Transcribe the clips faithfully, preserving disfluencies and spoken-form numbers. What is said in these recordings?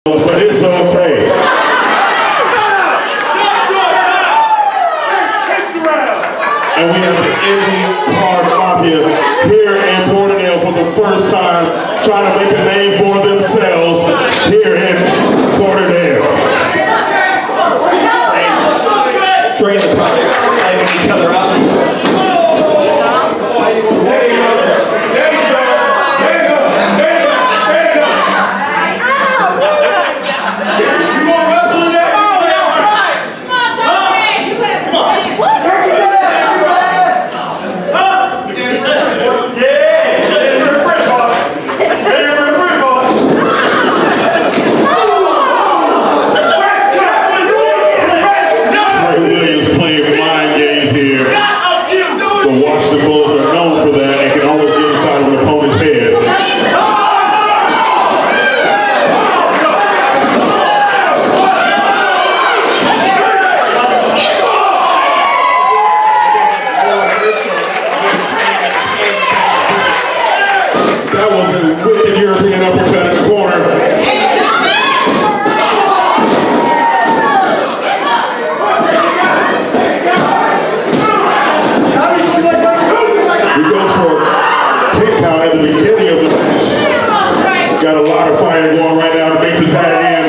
but it's okay. And we have the IndyCar Mafia here in Porterdale for the first time, trying to make a name for themselves here in Porterdale. Train the project, sizing each other up. Got a lot of fire going right now to make the tag in.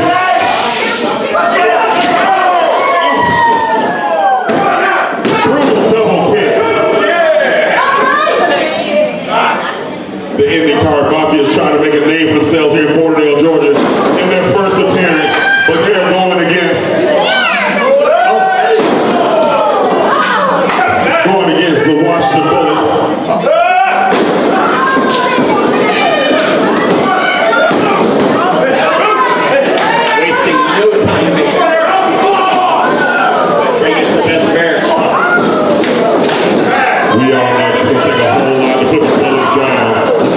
Brutal double kicks. The IndyCar Mafia is trying to make a name for themselves here in Porterdale, Georgia, in their first appearance, but they are going against oh, going against the Washington Bullets. We all know it's going to take a whole lot to put the Bullets down.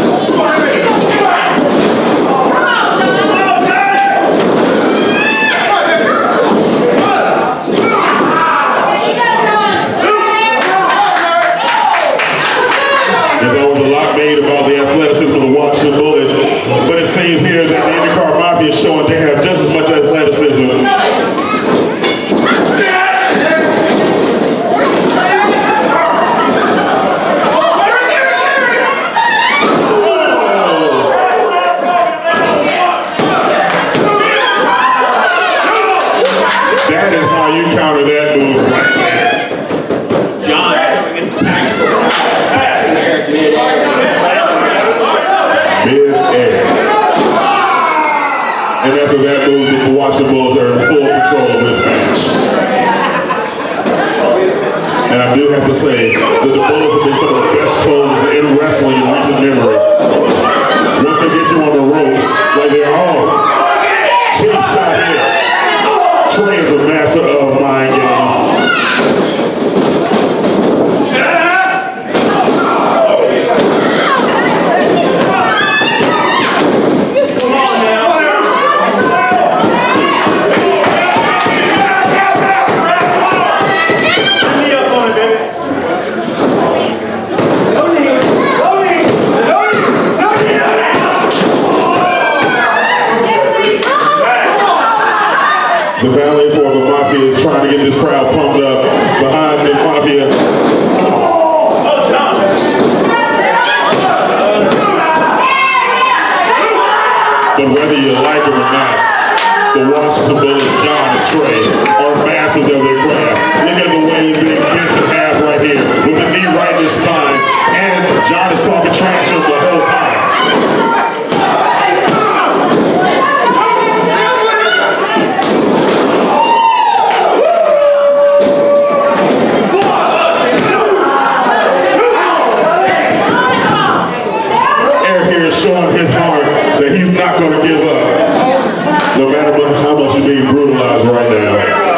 There's always a lot made about the athleticism of the Washington Bullets, but it seems here that the IndyCar Mafia is showing they have just as much athleticism. That is how you counter that move right there. John showing his tactical prowess in there mid-air. Mid-air. And after that move, the Washington Bullets are in full control of this match. And I do have to say that the Bullets have been some of the best closers in wrestling in recent memory. Once they get you on the ropes, like they're all cheap shot here. Trey is a master of mind games. Come on now. Put me up on it, baby. The valet for the Mafia is trying to get this crowd pumped up behind the Mafia. But whether you like it or not, the Washington Bullets, John and Trey, are masters of their craft. Look at the way he's being bent in half right here, with the knee right in his spine. And John is talking trash to him the whole time. Showing his heart that he's not going to give up, no matter how much he's being brutalized right now.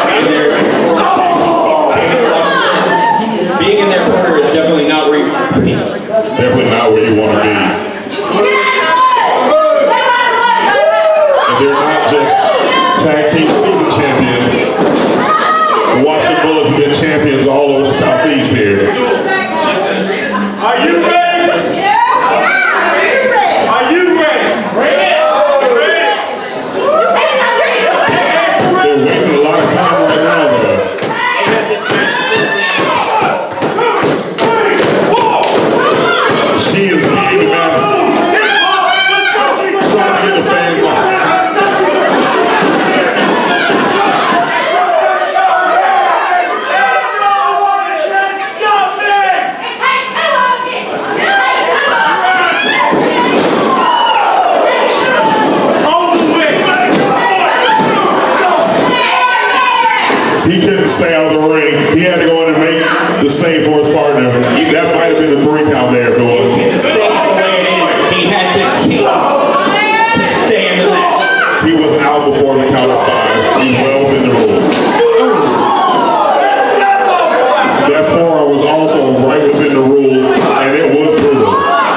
Being in their corner is definitely not where you want to be. Definitely not where you want to be. And they're not just tag team season champions. The Washington Bullets have been champions all over the Southeast here. Are you ready? Are you ready? Bring it! Bring it! stay out of the ring. He had to go in and make the save for his partner. That might have been a three count there, if it was. You can say it the way it is. He had to cheat to stay in the match. He was out before the count of five. He's well within the rules. That forearm was also right within the rules, and it was brutal.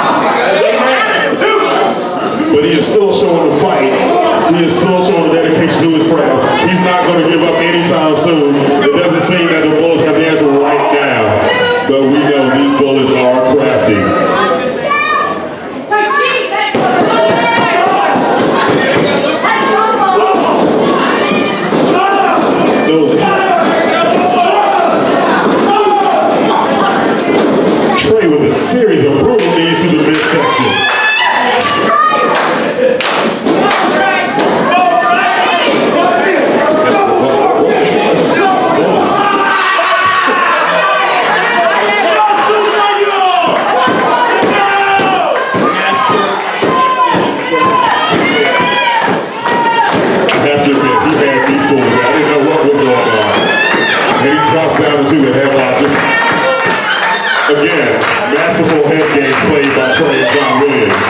But he is still showing the fight. He is still showing the dedication to his craft. He's not going to give up anytime soon. It doesn't seem that the Bulls have the answer right now, but we know these bullets are crafty. Trey with a series of brutal knees to the midsection. Again, masterful head games played by Trey and John Williams.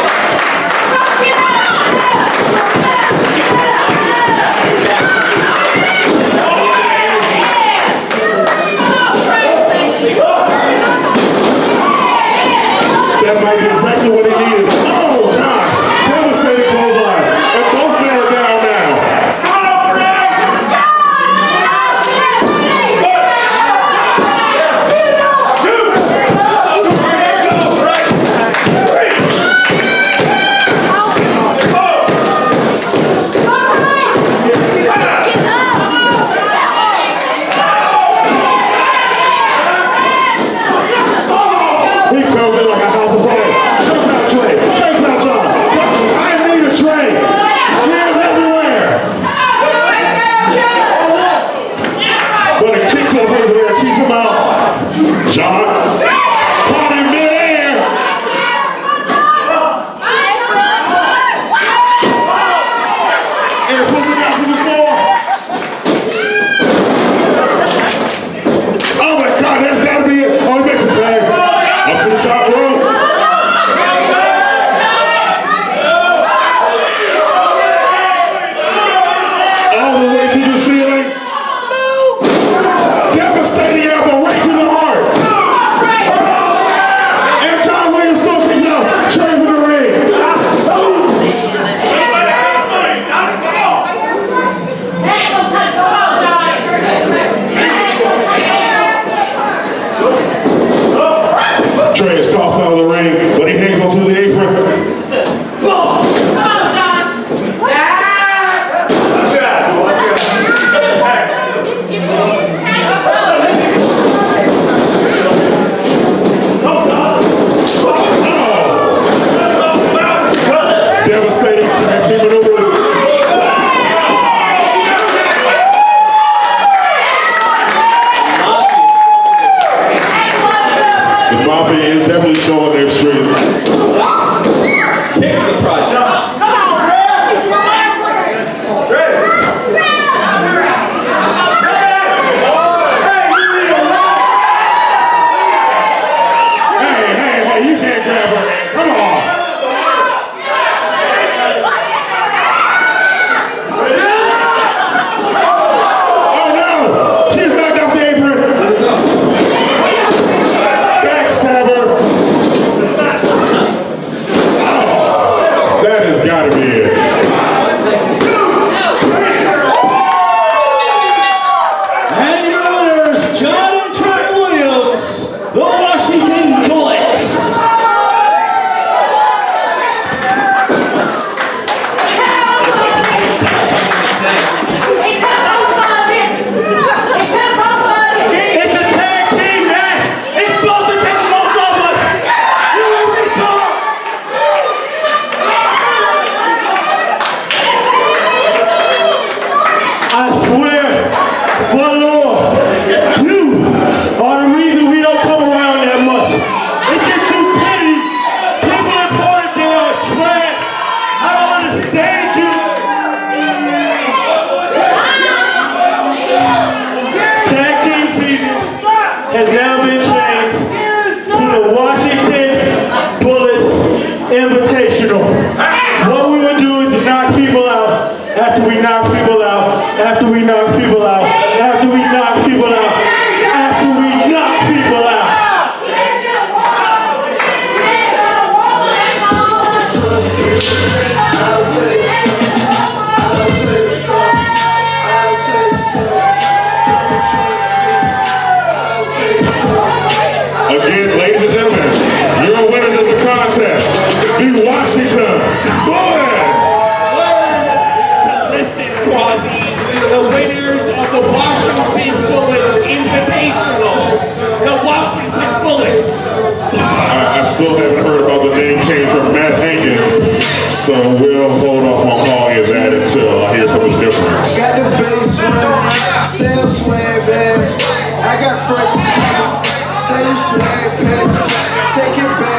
That might be exactly what he needed. Oh, gosh! Devastating clothesline. And both men are down now. He comes in like a house of fire. Again, ladies and gentlemen, your winners of the contest, the Washington Bullets. Listen, Quasi, the winners of the Washington Bullets Invitational. The Washington Bullets. I, I still haven't heard about the name change from Matt Hankins, so we'll hold off on calling it that until I hear something different. Got the bass run, sell swag bags. I got friends, sell swag packs. Take it back.